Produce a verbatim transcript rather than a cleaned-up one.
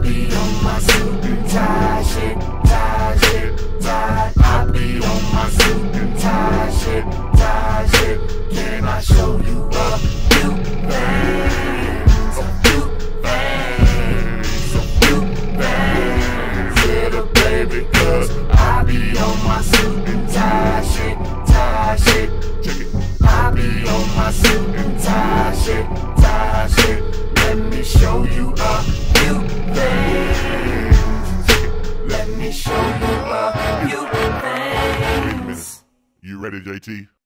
be on my suit and tie shit, tie shit, tie. I be on my suit and tie shit, tie shit. Can I show you a few things, a few things, a few things, little baby? Cause I be on my suit and tie shit, tie shit. Check it. I be on my suit and tie shit, tie shit. Let me show you a few things. Let me show you a few things. You ready, J T?